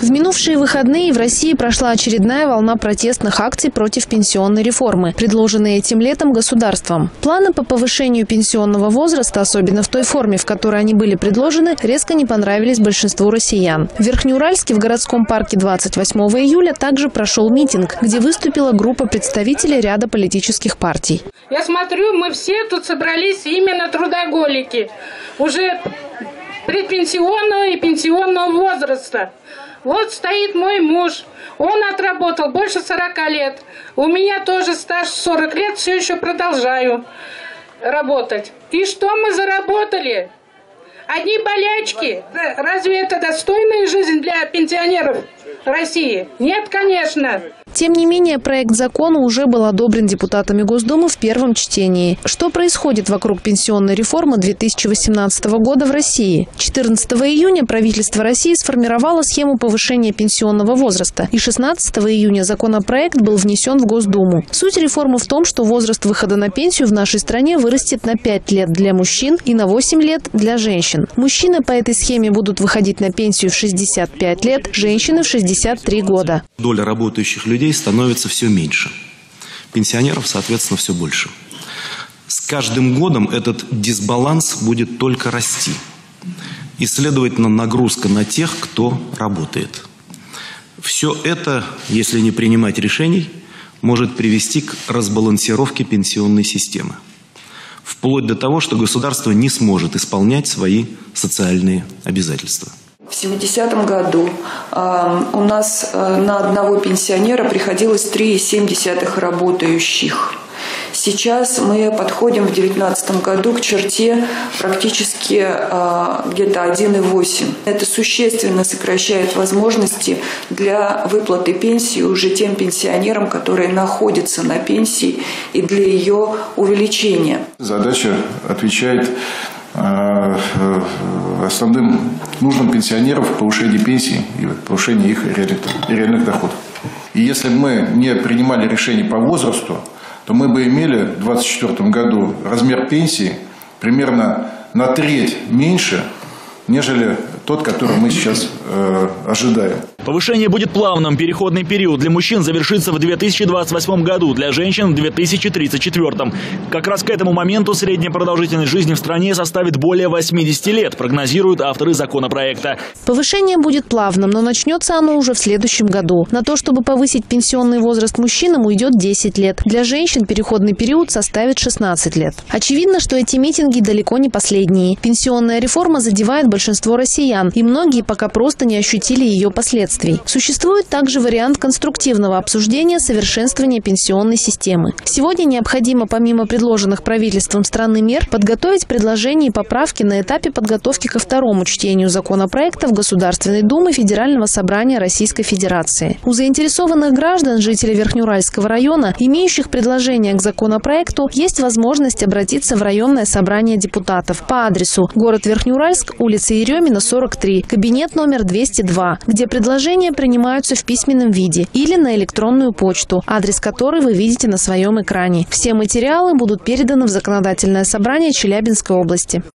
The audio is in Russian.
В минувшие выходные в России прошла очередная волна протестных акций против пенсионной реформы, предложенные этим летом государством. Планы по повышению пенсионного возраста, особенно в той форме, в которой они были предложены, резко не понравились большинству россиян. В Верхнеуральске в городском парке 28 июля также прошел митинг, где выступила группа представителей ряда политических партий. Я смотрю, мы все тут собрались именно трудоголики, уже предпенсионного и пенсионного возраста. Вот стоит мой муж, он отработал больше 40 лет. У меня тоже стаж 40 лет, все еще продолжаю работать. И что мы заработали? Одни болячки. Разве это достойная жизнь для пенсионеров России? Нет, конечно. Тем не менее, проект закона уже был одобрен депутатами Госдумы в первом чтении. Что происходит вокруг пенсионной реформы 2018 года в России? 14 июня правительство России сформировало схему повышения пенсионного возраста, и 16 июня законопроект был внесен в Госдуму. Суть реформы в том, что возраст выхода на пенсию в нашей стране вырастет на 5 лет для мужчин и на 8 лет для женщин. Мужчины по этой схеме будут выходить на пенсию в 65 лет, женщины в 63 года. Доля работающих людей становится все меньше. Пенсионеров, соответственно, все больше. С каждым годом этот дисбаланс будет только расти. И, следовательно, нагрузка на тех, кто работает. Все это, если не принимать решений, может привести к разбалансировке пенсионной системы. Вплоть до того, что государство не сможет исполнять свои социальные обязательства. В 70-м году у нас на одного пенсионера приходилось 3,7 работающих. Сейчас мы подходим в 2019 году к черте практически где-то 1,8. Это существенно сокращает возможности для выплаты пенсии уже тем пенсионерам, которые находятся на пенсии, и для ее увеличения. Задача отвечает основным нуждам пенсионеров в повышении пенсий и повышении их реальных доходов. И если бы мы не принимали решений по возрасту, то мы бы имели в 2024 году размер пенсии примерно на треть меньше, нежели тот, который мы сейчас ожидаем. Повышение будет плавным. Переходный период для мужчин завершится в 2028 году, для женщин в 2034. Как раз к этому моменту средняя продолжительность жизни в стране составит более 80 лет, прогнозируют авторы законопроекта. Повышение будет плавным, но начнется оно уже в следующем году. На то, чтобы повысить пенсионный возраст мужчинам, уйдет 10 лет. Для женщин переходный период составит 16 лет. Очевидно, что эти митинги далеко не последние. Пенсионная реформа задевает большинство россиян, и многие пока просто не ощутили ее последствий. Существует также вариант конструктивного обсуждения совершенствования пенсионной системы. Сегодня необходимо, помимо предложенных правительством страны мер, подготовить предложения и поправки на этапе подготовки ко второму чтению законопроекта в Государственной Думе Федерального собрания Российской Федерации. У заинтересованных граждан, жителей Верхнеуральского района, имеющих предложения к законопроекту, есть возможность обратиться в районное собрание депутатов по адресу: город Верхнеуральск, улица Еремина, 43, кабинет номер 202, где предложения принимаются в письменном виде или на электронную почту, адрес которой вы видите на своем экране. Все материалы будут переданы в Законодательное собрание Челябинской области.